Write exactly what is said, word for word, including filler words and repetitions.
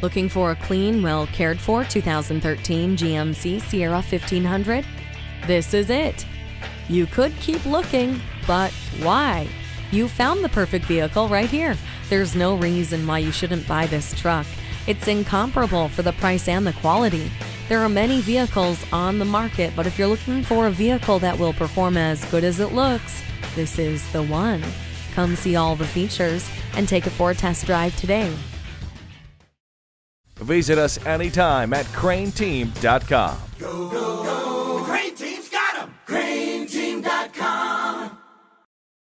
Looking for a clean, well cared for two thousand thirteen G M C Sierra fifteen hundred? This is it. You could keep looking, but why? You found the perfect vehicle right here. There's no reason why you shouldn't buy this truck. It's incomparable for the price and the quality. There are many vehicles on the market, but if you're looking for a vehicle that will perform as good as it looks, this is the one. Come see all the features and take it for a test drive today. Visit us anytime at crain team dot com. Go, go.